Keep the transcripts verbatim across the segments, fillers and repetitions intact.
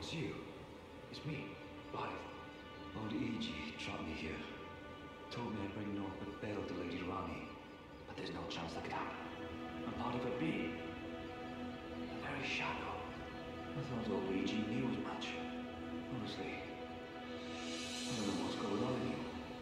it's you. It's me, Blaaid. Lord E G trapped me here. Told me I'd bring naught but bail to Lady Rani. But there's no chance that could happen. I'm part of a being. A very shadow. I thought old E G knew as much. Honestly, I don't know what's going on anymore.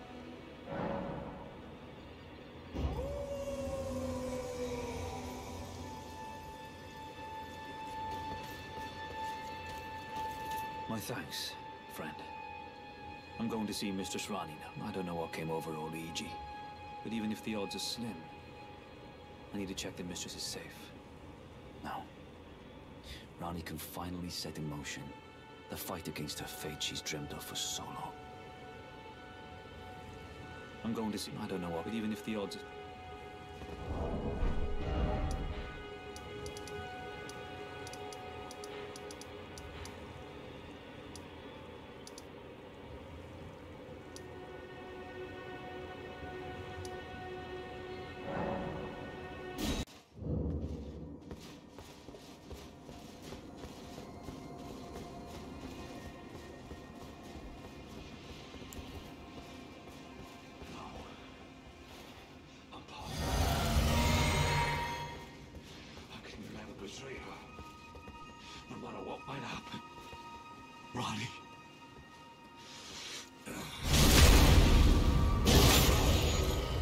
My thanks, friend. I'm going to see Mistress Rani now. I don't know what came over old E G, but even if the odds are slim, I need to check the Mistress is safe. Now, Rani can finally set in motion the fight against her fate she's dreamt of for so long. I'm going to see... I don't know what, but even if the odds are... No matter what might happen, Rani.